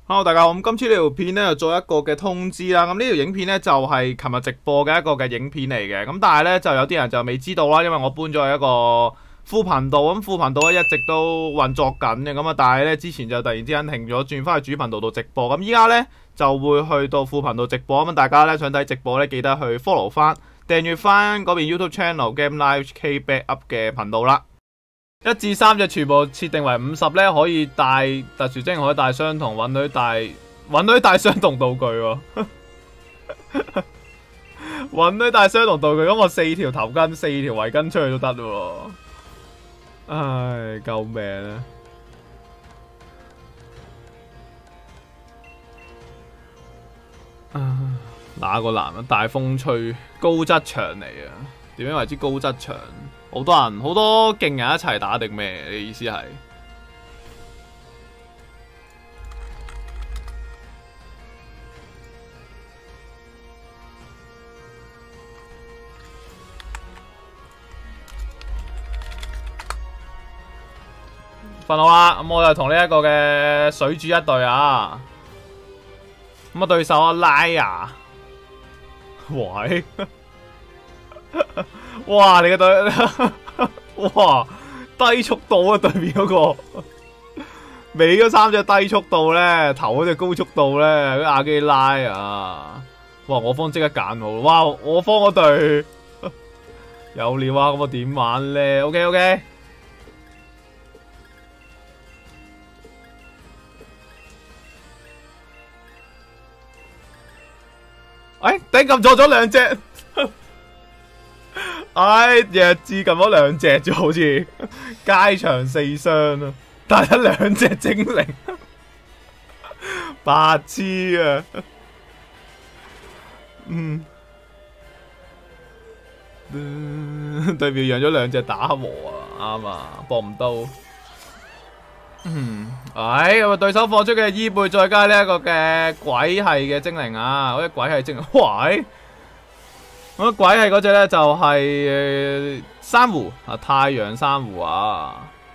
Hello，大家好。咁今次呢條片咧就做一個嘅通知啦。咁呢條影片咧就係琴日直播嘅一個嘅影片嚟嘅。咁但係咧就有啲人就未知道啦，因為我搬咗去一個副頻道。咁副頻道咧一直都運作緊嘅。咁啊，但係咧之前就突然之間停咗，轉翻去主頻道度直播。咁依家咧就會去到副頻道直播。咁大家咧想睇直播咧，記得去 follow 翻、訂閱翻嗰邊 YouTube Channel Game Live K Backup 嘅頻道啦。1至3隻全部設定為50咧，可以帶特殊精靈，可以帶相同，允許帶相同道具喎。允許帶相同道具，咁我4條頭巾、4條圍巾出去都得咯。唉，救命啊！哪個男人大風吹，高質場嚟啊？點樣為之高質場？好多人，好多勁人一齊打定咩？你意思係？瞓好啦，咁我就同呢一個嘅水煮一隊啊。咁啊，對手啊拉啊，喂！哇！你嘅隊，哇！低速度啊，對面嗰個，尾嗰3隻低速度咧，頭嗰隻高速度咧，嗰阿基拉啊！哇！我方即刻揀好，哇！我方嗰隊有料啊！咁我點玩咧？OK。哎，頂撳錯咗2隻。唉，弱智撳咗2隻啫，好似街場4雙啊，但係得2隻精靈，白痴啊！對面讓咗2隻打和啊，啱啊，搏唔到。咁啊，對手放出嘅伊貝再加呢一個嘅鬼系嘅精靈啊，嗰隻鬼系精靈，喂！咁鬼系嗰隻咧就係珊瑚啊，太陽珊瑚啊，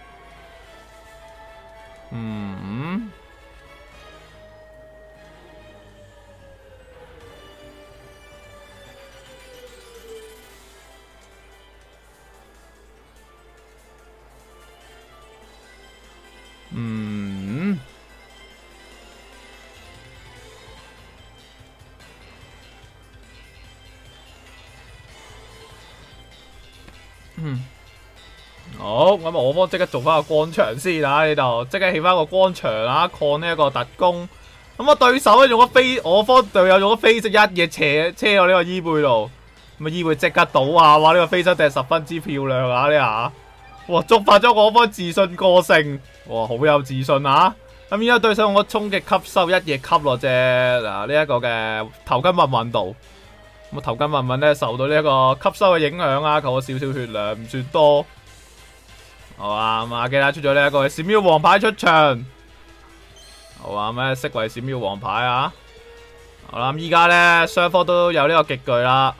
好，咁我方即刻做翻個光場先啊！呢度即刻起翻個光場啊，抗呢一個特攻。咁啊，對手咧用咗飛，我方隊友用咗飛式一嘢車到呢個伊貝度，咁啊伊貝即刻倒啊！哇，呢個飛身踢十分之漂亮啊！呢下，哇，觸發咗我方自信個性，哇，好有自信啊！咁而家對手用個衝擊吸收一嘢吸落啫，嗱呢一個嘅頭巾混混度，咁啊頭巾混混咧受到呢一個吸收嘅影響啊，扣咗少少血量，唔算多。好啊，咁啊，記得出咗呢一個閃耀王牌出場。好啊，咩色為閃耀王牌啊？好啦，咁依家咧雙方都有呢個極具啦。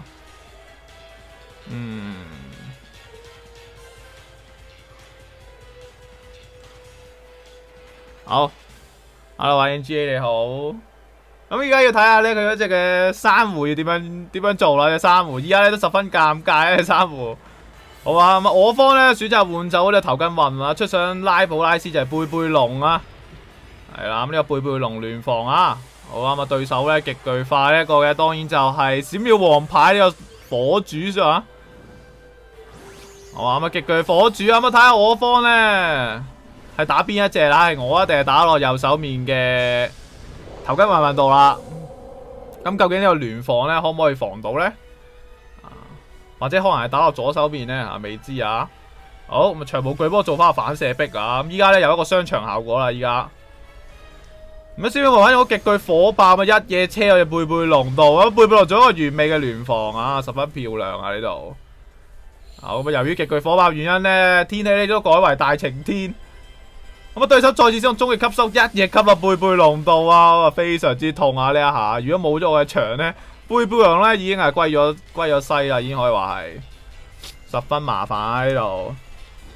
好 ，Hello，YNGA 你好。咁依家要睇下咧佢嗰隻嘅珊瑚要點樣做啦？隻珊瑚依家咧都十分尷尬啊！隻珊瑚。好啊，咁我方咧選擇換走嗰隻頭巾混啊，出上拉普拉斯就係貝貝龍啊，係啦，咁呢個貝貝龍聯防啊，好啊，咁啊對手咧極巨化呢一個嘅，當然就係閃耀王牌呢個火主啫嘛，好啊，咁啊極巨火主啊，咁啊睇下我方咧係打邊一隻啦，係我一定係打落右手面嘅頭巾混混度啦，咁究竟呢個聯防咧可唔可以防到咧？或者可能係打落左手邊咧，未知啊。好，咁啊長矛巨波做翻個反射壁啊。咁依家咧有一個雙場效果啦，依家。咁啊，閃耀王牌用個極具火爆啊，一嘢車去貝貝龍度，咁貝貝龍做一個完美嘅聯防啊，十分漂亮啊呢度。好，咁啊由於極具火爆原因咧，天氣咧都改為大晴天。咁啊對手再次使用終極吸收，一嘢吸落貝貝龍度啊，非常之痛啊呢一下。如果冇咗我嘅場咧。貝貝龍咧已經係歸咗西啦，已經可以話係十分麻煩喺度。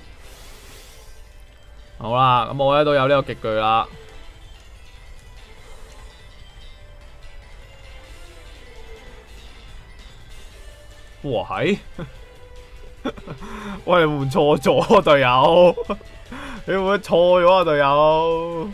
好啦，咁我咧都有呢個極具啦。 哇係，喂，你換錯咗隊友，你換錯咗啊隊友。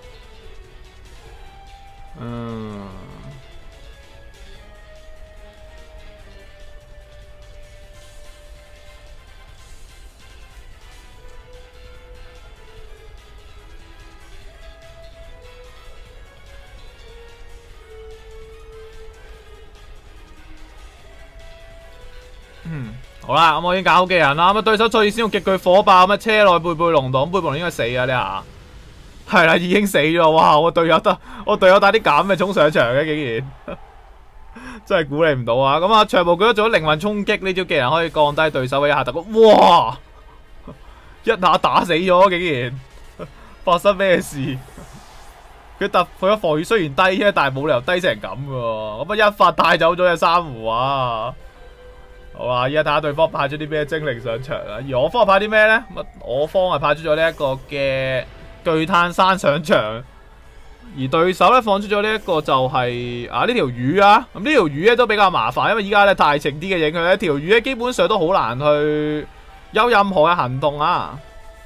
好啦，咁我已經搞好技人啦。咁對手賽爾先用極具火爆咁啊，車內貝貝龍度，貝貝龍應該死啊呢下。係啦，已經死咗。哇！我隊友帶啲咁嘅衝上場嘅，竟然真係估你唔到啊！咁啊，長毛舉咗做靈魂衝擊呢招技能可以降低對手嘅一下特攻。哇！一下打死咗，竟然發生咩事？佢嘅防禦雖然低啫，但係冇理由低成咁嘅。咁啊，一發帶走咗隻珊瑚啊！好啦，而家睇下對方派咗啲咩精靈上場啦。而我方派啲咩咧？我方係派出咗呢一個嘅巨炭山上場，而對手咧放出咗呢一個就係呢條魚啊。咁呢條魚咧都比較麻煩，因為依家咧大晴啲嘅影響咧，條魚咧基本上都好難去有任何嘅行動啊。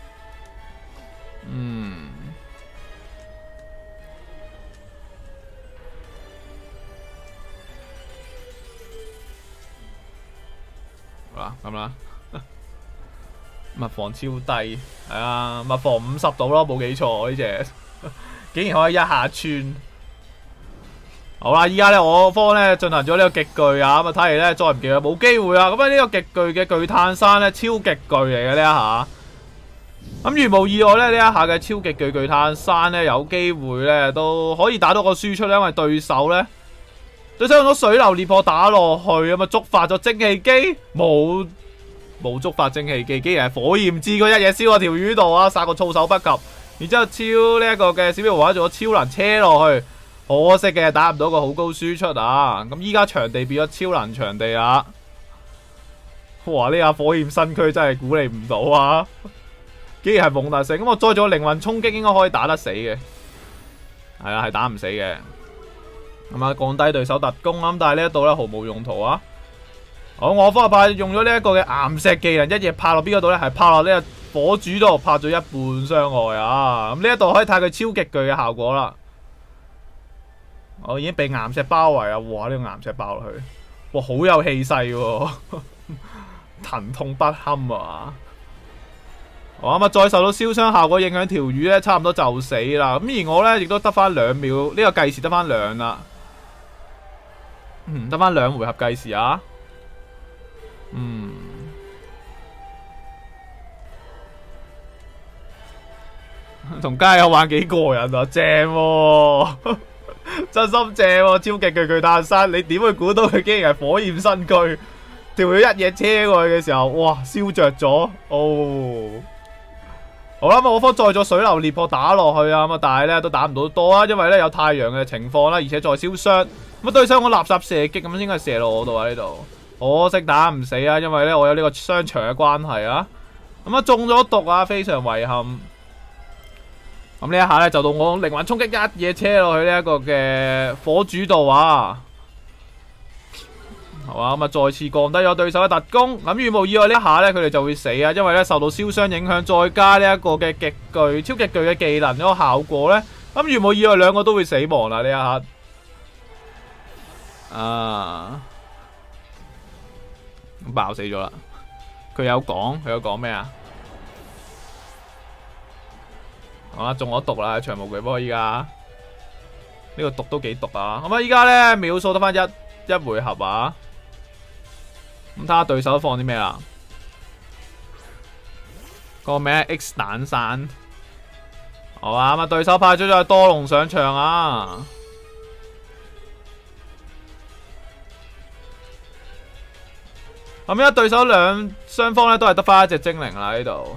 咁啦，物防超低，係啊，物防50度咯，冇記錯呢隻，竟然可以一下穿。好啦，依家咧我方咧進行咗呢個極巨啊，咁啊睇嚟咧再唔見冇機會啊。咁啊呢個極巨嘅巨炭山咧超極巨嚟嘅呢一下，咁如無意外咧呢一下嘅超極巨炭山咧有機會咧都可以打到個輸出咧，因為對手用咗水流裂破打落去，咁啊觸發咗蒸汽機，冇觸發蒸汽機，竟然係火焰之佢一嘢燒喺條魚度啊，殺個措手不及。然之後超呢一個嘅小標畫做咗超能車落去，可惜嘅打唔到個好高輸出啊！咁依家場地變咗超能場地啊！哇！呢下火焰身軀真係估你唔到啊！竟然係蒙特性，咁我再做靈魂衝擊應該可以打得死嘅，係啊，係打唔死嘅。咁啊，降低對手特攻咁，但係呢一度咧毫無用途啊！好，我方派用咗呢一個嘅岩石技能，一嘢拍落邊嗰度咧，係拍落呢個火柱度，拍咗一半傷害啊！咁呢一度可以睇佢超極巨嘅效果啦。我已經被岩石包圍啊！哇，呢個岩石爆落去，哇，好有氣勢喎，疼痛不堪啊！我啱啱再受到燒傷效果影響，條魚咧差唔多就死啦。咁而我咧亦都得翻2秒，呢個計時得翻2啦。得翻2回合計時啊。同街友玩幾過癮啊，正喎，真心正喎，超極巨炭山，你點會估到佢竟然係火焰身軀？條魚一嘢車過去嘅時候，哇，燒着咗哦！好啦，我方再咗水流裂破打落去啊，咁啊，但係咧都打唔到多啊，因為咧有太陽嘅情況啦，而且再燒傷。咁對手我垃圾射擊咁應該射落我度啊呢度，可惜打唔死啊，因為咧我有呢個商場嘅關係啊。咁啊中咗毒啊，非常遺憾。咁呢一下咧就到我靈魂衝擊一嘢車落去呢一個嘅火主度啊。係嘛，咁啊再次降低咗對手嘅特攻。咁如無意外呢一下咧佢哋就會死啊，因為咧受到燒傷影響，再加呢一個嘅極巨超極巨嘅技能嗰個效果咧，咁如無意外兩個都會死亡啦呢一下。咁爆死咗啦！佢有講咩啊？好啦，中咗毒啦，長毛巨波依家呢個毒都幾毒啊！咁啊，依家咧秒數得翻一回合啊！咁睇下對手放啲咩啦？個名 X 蛋散，好啊！咁啊，對手派出咗多龍上場啊！咁而家對手雙方咧都係得翻一隻精靈啦呢度。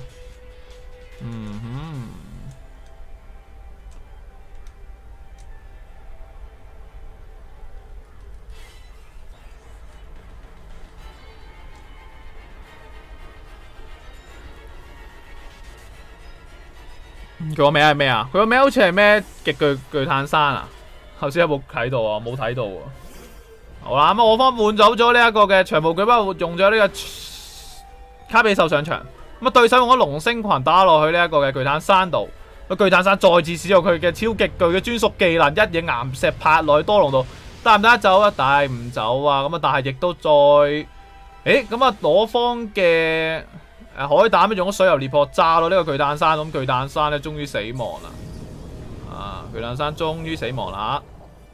佢個名係咩啊？佢個名好似係咩極巨炭山啊？頭先有冇睇到啊？冇睇到啊！ 好啦，咁我方換走咗呢一個嘅長毛巨筆，用咗呢個卡比獸上場。咁啊，對手用咗龍星群打落去呢一個嘅巨炭山度。巨炭山再次使用佢嘅超極巨嘅專屬技能，一影岩石拍落去多龍度，得唔得走啊？帶唔走啊！咁啊，但係亦都再，咁啊，我方嘅海膽用咗水游裂破炸咯呢個巨炭山，咁巨炭山咧終於死亡啦！啊，巨炭山終於死亡啦！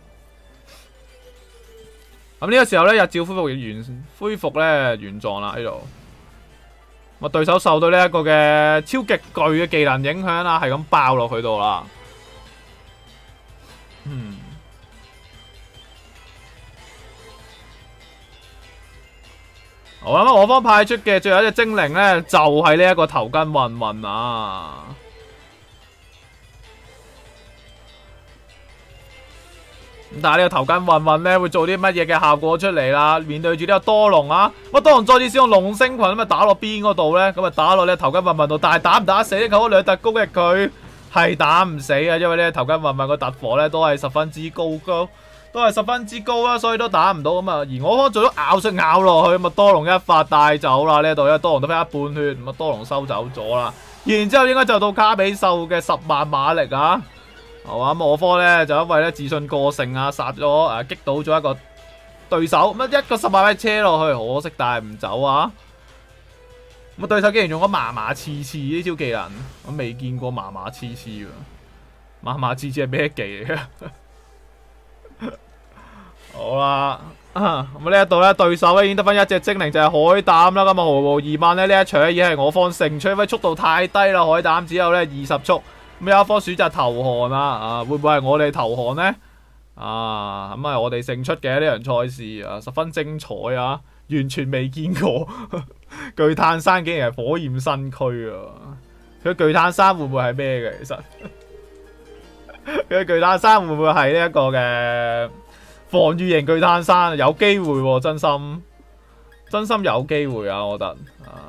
咁呢個時候咧，日照恢復咧原狀啦呢度。咁對手受到呢一個嘅超極巨嘅技能影響啦，係咁爆落去度啦。好啦，咁我方派出嘅最後一隻精靈咧，就係呢一個頭巾混混啊。但係呢個頭巾混混咧會做啲乜嘢嘅效果出嚟啦？面對住呢個多龍啊，多龍再次使用龍星群咁啊打落邊嗰度咧，咁啊打落呢頭巾混混度，但係打唔打死呢？靠兩特攻擊佢係打唔死啊，因為呢頭巾混混個特火咧都係十分之高，都係十分之高啦，所以都打唔到咁啊。而我方做咗咬出咬落去，咁啊多龍一發帶走啦呢度，因為多龍得翻一半血，咁啊多龍收走咗啦。然之後應該就到卡比獸嘅10萬馬力啊！好啊，咁我方咧就因為咧自信過剩啊，殺咗擊倒咗一個對手，咁一個10萬米車落去，可惜但係唔走啊！咁對手竟然用咗麻麻刺刺呢招技能，我未見過麻麻刺刺喎，麻麻刺刺係咩技嚟嘅？好啦，咁呢一度咧對手咧已經得翻一隻精靈就係海膽啦，咁啊毫無疑問咧呢一場已經係我方勝出，因為速度太低啦，海膽只有咧20速。咁有一方選擇投降啦，會唔會係我哋投降呢？咁係我哋勝出嘅呢場賽事啊，十分精彩啊，完全未見過巨炭山竟然係火焰新區啊！佢巨炭山會唔會係咩嘅？其實佢巨炭山會唔會係呢一個嘅防禦型巨炭山？有機會喎，真心有機會啊！我覺得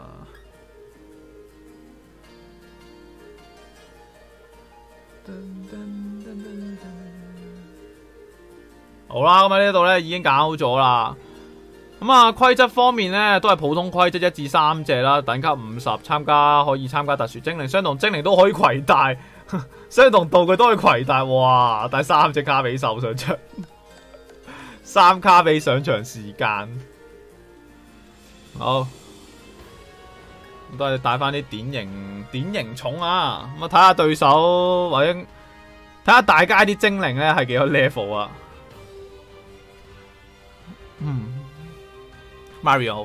好啦，咁喺呢度咧已經搞好咗啦。咁啊，規則方面咧都係普通規則，1至3隻啦，等級50，可以參加特殊精靈，相同精靈都可以攜帶，相同道具都可以攜帶。哇！帶3隻卡比獸上場，3卡比上場時間。好，咁都係帶翻啲典型寵啊！咁啊，睇下對手或者睇下大家啲精靈咧係幾多 level 啊？Mario，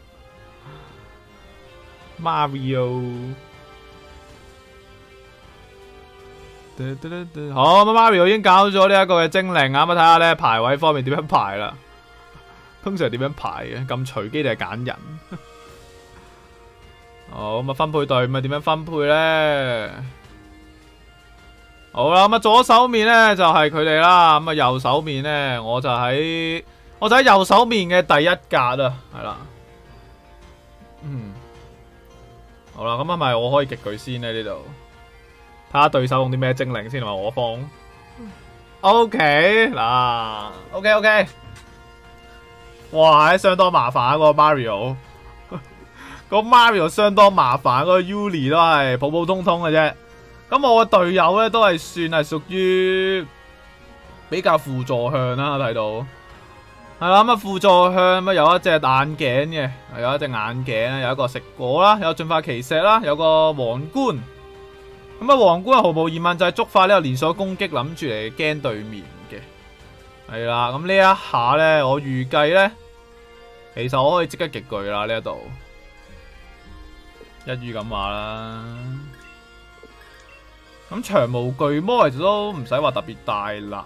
好，咁 Mario 已經搞咗呢一個嘅精靈啊，咁睇下咧排位方面點樣排啦。通常點樣排嘅？咁隨機定係揀人？好，咁啊分配隊咁啊點樣分配咧？好啦，咁啊左手面咧就係佢哋啦，咁啊右手面咧我就喺右手面嘅第一格啊，係啦，好啦，咁係咪我可以極巨先咧呢度？睇下對手用啲咩精靈先，同埋我方。OK 嗱 ，OK， 哇，相當麻煩啊個 Mario， 個 Mario 相當麻煩，個 Yuli 都係普普通通嘅啫。咁我嘅隊友咧都係算係屬於比較輔助向啦，睇到。係啦，咁啊輔助向咁有一隻眼鏡嘅，有一隻眼鏡，有一個食果啦，有進化奇石啦，有個皇冠。咁啊皇冠毫無疑問就係觸發呢個連鎖攻擊，諗住嚟驚對面嘅。係啦，咁呢一下咧，我預計咧，其實我可以即刻極巨啦呢一度，一於咁話啦。咁長毛巨魔其實都唔使話特別大啦。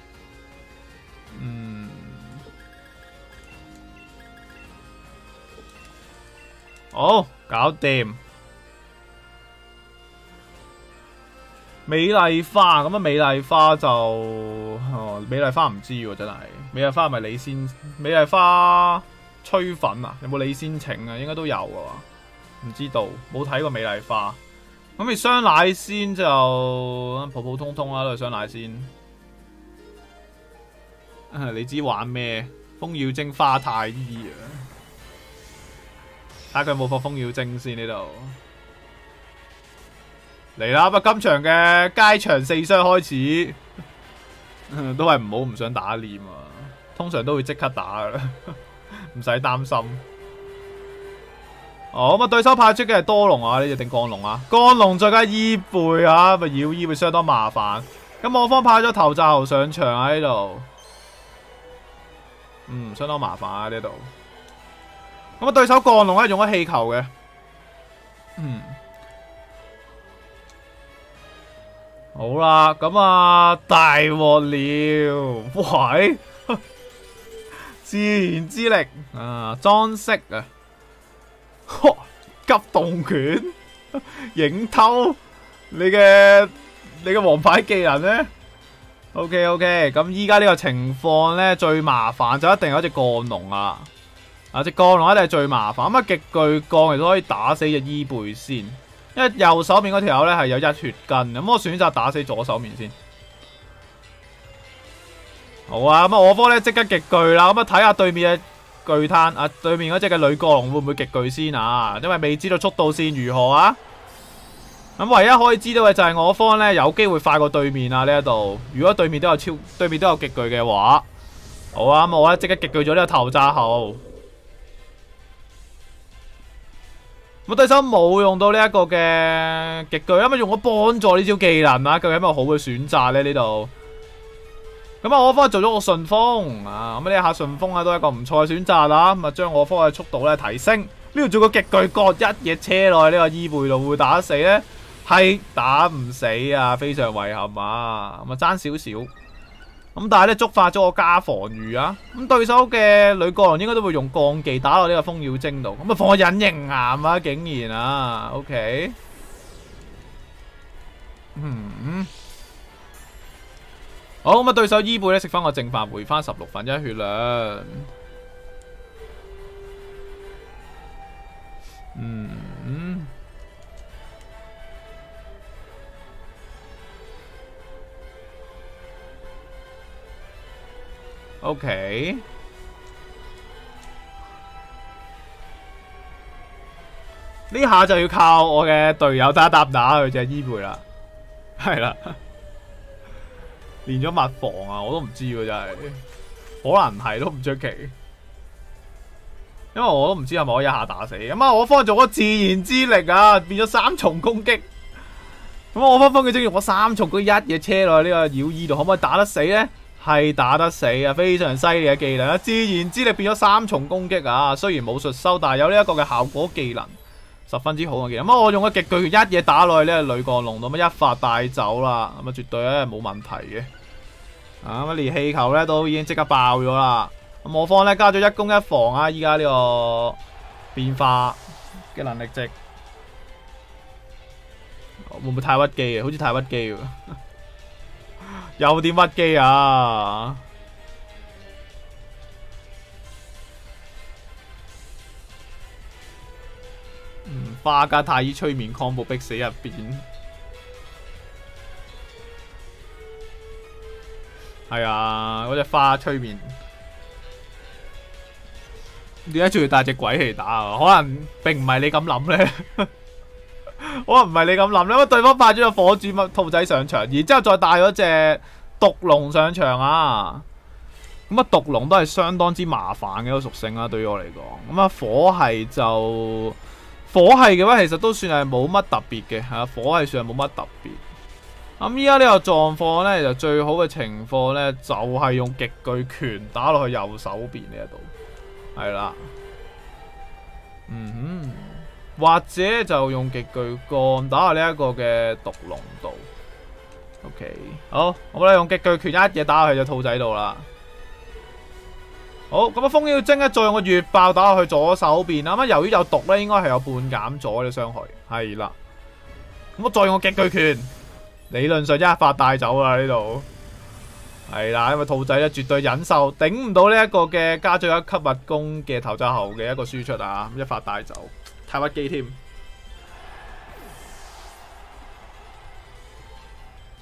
好，搞掂。美麗花咁啊，美麗花就美麗花唔知喎，真係。美麗花係咪你先？美麗花吹粉啊？有冇你先請啊？應該都有㗎，唔知道，冇睇過美麗花。咁而雙奶仙就普普通通啦，都係雙奶仙。你知玩咩？ 風妖精花太醫啊！睇下佢有冇放風妖精先呢度。嚟啦！咁今場嘅街場4傷開始，都係唔想打臉啊！通常都會即刻打噶啦，唔使擔心。哦，咁啊，對手派出嘅係多龍啊，呢隻定降龍啊？降龍再加伊貝啊，咪妖醫會相當麻煩。咁我方派咗頭罩猴上場喺呢度，相當麻煩啊呢度。咁啊，對手降龍咧用咗氣球嘅，好啦，咁啊大鑊了，喂，自然之力啊，裝飾啊，急凍拳，影偷，你嘅王牌技能咧 ？OK， 咁依家呢個情況咧最麻煩就一定有一隻降龍啊！隻降龍一定係最麻煩，咁啊極巨降亦都可以打死隻伊貝先，因為右手面嗰條友咧係有1血根，咁我選擇打死左手面先。好啊，咁我方咧即刻極巨啦，咁啊睇下對面嘅巨灘啊，對面嗰隻嘅女降龍會唔會極巨先啊？因為未知道速度線如何啊。咁唯一可以知道嘅就係我方咧有機會快過對面啊呢一度。如果對面都有極巨嘅話，好啊，咁我咧即刻極巨咗呢個頭炸後。咁對手冇用到呢一個嘅極巨，咁啊用咗幫助呢招技能啊，究竟有冇好嘅選擇咧呢度？咁啊我方做咗個順風啊，咁呢一下順風啊都係一個唔錯嘅選擇啦。咁啊將我方嘅速度咧提升，呢度做個極巨角一嘢車落去呢個伊貝度會打得死咧？係打唔死啊，非常遺憾啊，咁啊爭少少。咁但係咧觸發咗我加防禦啊，咁對手嘅女降龍應該都會用降技打落呢個風妖精度，咁啊放我隱形岩啊，竟然啊 ，OK， 好，咁啊對手伊貝咧食翻個正飯，回翻16分1血量，OK， 呢下就要靠我嘅隊友打唔打佢隻伊貝啦，係啦，練咗蜜防啊，我都唔知喎真係，可能係都唔出奇，因為我都唔知係咪可以一下打死，咁啊我方做咗自然之力啊，變咗3重攻擊，咁我方風妖精用咗3重攻擊一嘢車落去呢個妖醫度，可唔可以打得死呢？係打得死啊！非常犀利嘅技能啊！自然之力變咗3重攻擊啊！雖然冇術收，但係有呢一個嘅效果技能，十分之好嘅技能。咁我用咗極巨一嘢打落去呢個女降龍度，咁一發帶走啦，咁啊絕對咧冇問題嘅。咁連氣球咧都已經即刻爆咗啦。咁我方咧加咗1攻1防啊！依家呢個變化嘅能力值會唔會太屈機啊？好似太屈機喎。有啲屈機啊！花加太醫催眠 combo 逼死入邊，係啊！嗰隻花催眠，點解仲要帶隻鬼嚟打啊？可能並唔係你咁諗咧。可能唔係你咁諗咧，因為對方派咗個火柱兔仔上場，然之後再帶咗隻毒龍上場啊！咁啊，毒龍都係相當之麻煩嘅一個屬性啦，對於我嚟講。咁啊，火系嘅話，其實都算係冇乜特別嘅嚇，火系算係冇乜特別。咁依家呢個狀況咧，就最好嘅情況咧，就係用極巨拳打落去右手邊呢一度，係啦，或者就用極巨鋼打下呢一個嘅毒龍度。OK， 好，我哋用極巨拳一嘢打落去隻兔仔度啦。好，咁啊，風妖精咧再用個月爆打落去左手邊啦。咁由於有毒咧，應該係有半減咗嘅傷害。係啦，咁我再用個極巨拳，理論上一發帶走啦呢度。係啦，因為兔仔咧絕對忍受頂唔到呢一個嘅加咗1級物攻嘅頭罩後嘅一個輸出啊，一發帶走。太屈機添，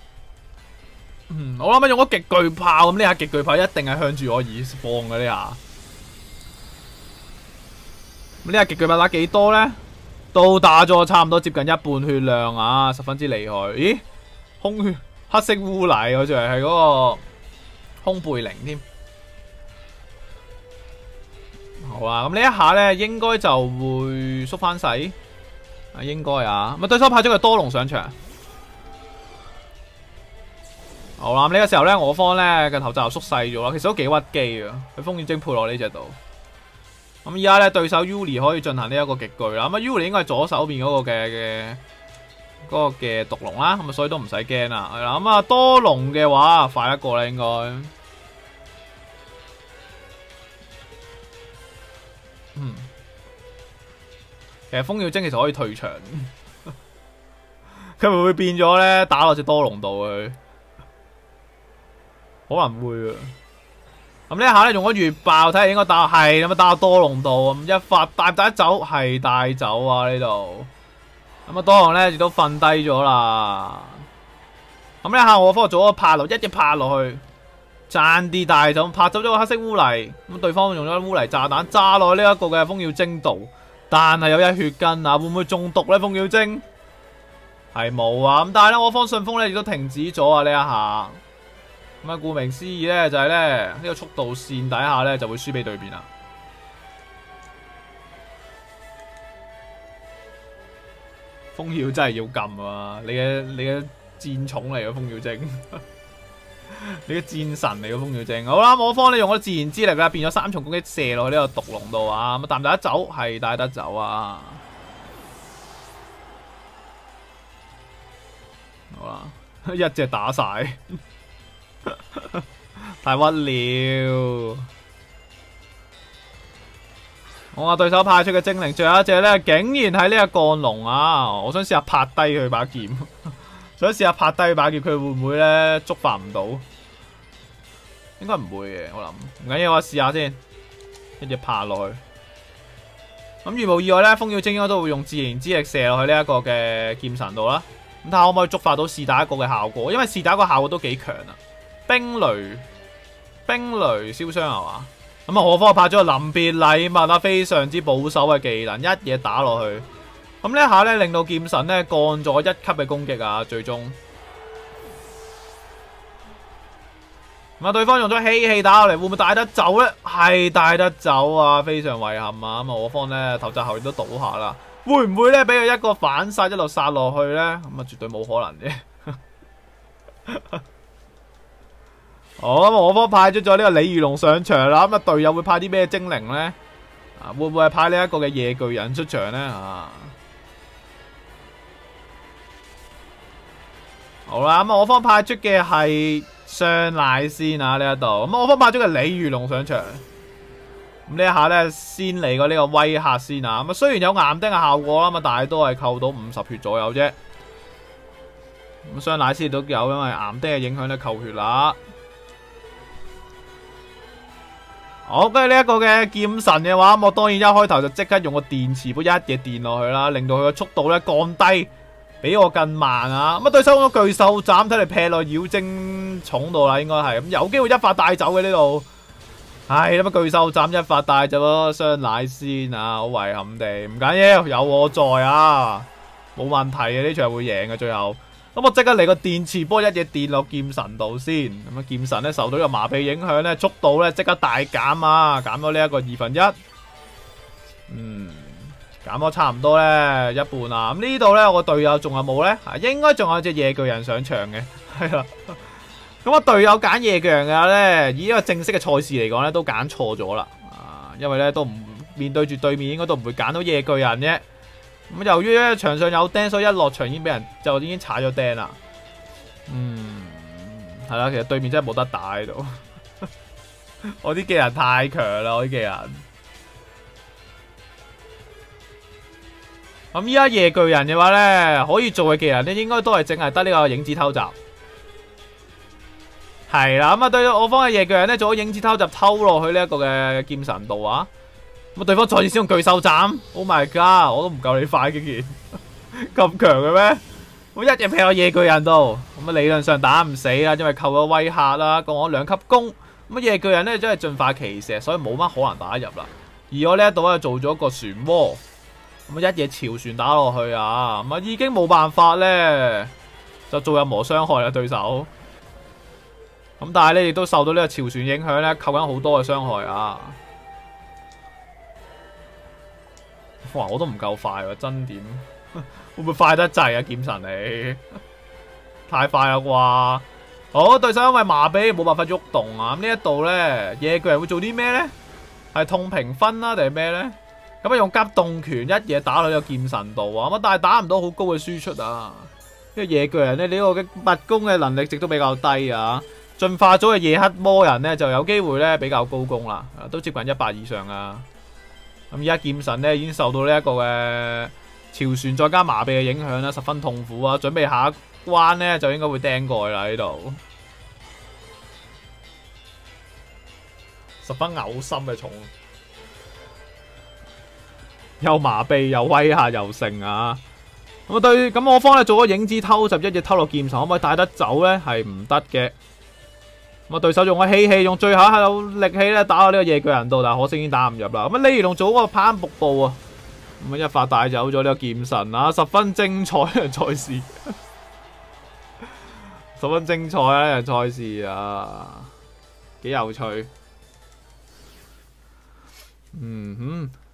我諗用咗極巨炮，咁呢下極巨炮一定係向住我而放嘅呢下， 咁呢個極巨物打幾多咧？都打咗差唔多接近一半血量啊，十分之厲害。咦？空血黑色烏泥，我仲係嗰個空背靈添。好啊，咁呢一下咧，應該就會縮翻細。啊，應該啊。咁對手派咗個多龍上場。好啦，呢個時候咧，我方咧嘅頭就縮細咗啦，其實都幾屈機啊。佢風雨精配落呢隻度。咁而家咧，對手 Yuli 可以進行呢一個極巨啦。咁啊 Yuli 應該係左手邊嗰個嘅毒龍啦，咁啊所以都唔使驚啦。係啦，咁啊多龍嘅話快一個啦，應該。其實風耀精其實可以退場，佢會唔會變咗咧打落隻多龍度佢？可能會啊。咁呢一下咧用咗月爆，睇下應該打係咁啊，打到多龍度咁一發帶唔帶得走？係帶走啊呢度。咁啊多龍咧亦都瞓低咗啦。咁呢一下我方做咗個拍落，一隻拍落去，爭啲帶走，拍走咗個黑色烏泥。咁對方用咗烏泥炸彈炸落呢一個嘅風耀精度，但係有一血筋啊，會唔會中毒咧？風耀精係冇啊。咁但係咧我方順風咧亦都停止咗啊呢一下。咁啊，顧名思義咧，就係咧呢個速度線底下咧就會輸俾對面啦。風耀真係要撳啊！你嘅戰寵嚟嘅風耀精，你嘅戰神嚟嘅風耀精。好啦，我方咧用咗自然之力啦，變咗3重攻擊射落去呢個毒龍度啊！咁帶唔帶得走？係帶得走啊！好啦，一隻打晒。太屈了！我話對手派出嘅精靈，最後一隻咧，竟然係呢個降龍啊！我想試下拍低佢把劍，想試下拍低佢把劍，佢會唔會咧觸發唔到？應該唔會嘅，我諗唔緊要，我試下先，一隻拍落去。咁如無意外咧，風妖精應該都會用自然之力射落去呢一個嘅劍神度啦。咁睇下可唔可以觸發到是打一個嘅效果？因為是打一個效果都幾強啊！冰雷燒傷係嘛？咁啊，何方派咗個臨別禮物啊，非常之保守嘅技能，一嘢打落去。咁呢一下咧，令到劍神咧降咗1級嘅攻擊啊，最終。咁啊，對方用咗希氣打落嚟，會唔會帶得走咧？係帶得走啊，非常遺憾啊！咁啊，我方咧頭側後亦都倒下啦，會唔會咧俾佢一個反殺一路殺落去咧？咁啊，絕對冇可能嘅。好，咁我方派出咗呢個鯉魚龍上場啦，咁啊隊友會派啲咩精靈咧？啊，會唔會係派呢一個嘅夜巨人出場咧？啊，好啦，咁我方派出嘅係雙奶先啊呢一度，咁我方派出嘅鯉魚龍上場，咁呢一下咧先嚟個呢個威嚇先啊，咁啊雖然有岩釘嘅效果啦，咁啊但係都係扣到50血左右啫，咁雙奶先都有，因為岩釘嘅影響咧扣血啦。好，跟住呢一個嘅劍神嘅話，我當然一開頭就即刻用個電磁波一嘢電落去啦，令到佢嘅速度咧降低，比我更慢啊！咁啊，對手用咗巨獸斬，睇嚟劈落妖精重度啦，應該係咁有機會一發帶走嘅呢度。唉，咁啊，巨獸斬一發帶走咗雙奶先啊，好遺憾地，唔緊要，有我在啊，冇問題嘅，呢場會贏嘅最後。咁我即刻嚟個電磁波一嘢電落劍神度先，咁啊劍神咧受到個麻痹影響咧，速度咧即刻大減啊，減咗呢一個1/2，減咗差唔多咧一半啊。咁呢度咧我隊友仲有冇咧？應該仲有隻夜巨人上場嘅，係啦。咁我隊友揀夜巨人嘅話咧，以一個正式嘅賽事嚟講咧，都揀錯咗啦，因為咧都唔面對住對面，應該都唔會揀到夜巨人啫。咁由於咧場上有釘，所以一落場已經俾人就已經踩咗釘啦。係啦，其實對面真係冇得打喺度。我啲技人太強啦，我啲技人。咁依家夜巨人嘅話咧，可以做嘅技能咧，應該都係淨係得呢個影子偷襲。係啦，咁啊對我方嘅夜巨人咧，做咗影子偷襲偷落去呢一個嘅劍神度啊。咁對方再次使用巨獸斬 ，Oh my god！ 我都唔夠你快，竟然咁強嘅咩？我一嘢劈落夜巨人度，咁啊理論上打唔死啦，因為扣咗威嚇啦，降咗2級攻。咁啊夜巨人咧真係進化奇石，所以冇乜可能打得入啦。 而我呢一度咧做咗個漩渦，咁一嘢潮船打落去啊，咁啊已經冇辦法咧，就做任何傷害啦對手。咁但係咧亦都受到呢個潮船影響咧，扣緊好多嘅傷害啊！哇，我都唔夠快喎，真點？會唔會快得滯啊？劍神你太快啦啩！好，對手因為麻痹冇辦法喐動啊！咁呢一度咧，野巨人會做啲咩咧？係痛平分啦，定係咩咧？咁啊用急凍拳一嘢打落呢個劍神度啊！咁但係打唔到好高嘅輸出啊！因為野巨人咧呢個嘅物攻嘅能力值都比較低啊！進化咗嘅夜黑魔人咧就有機會咧比較高攻啦，都接近100以上啊！咁而家劍神咧已經受到呢一個嘅潮船再加麻痹嘅影響啦，十分痛苦啊！準備下一關咧就應該會釘過去啦呢度，十分嘔心嘅重，又麻痹又威嚇又勝啊！咁對，咁我方咧做咗影子偷襲，一嘢偷落劍神，可唔可以帶得走咧？係唔得嘅。咁啊，對手用咗氣氣，用最後一口力氣咧打到呢個野巨人度，但係可惜已經打唔入啦。咁啊，李如龍做嗰個攀瀑布啊，咁啊一發帶走咗呢個劍神啊，十分精彩嘅賽事，十分精彩啊！呢場賽事啊，幾有趣。嗯哼。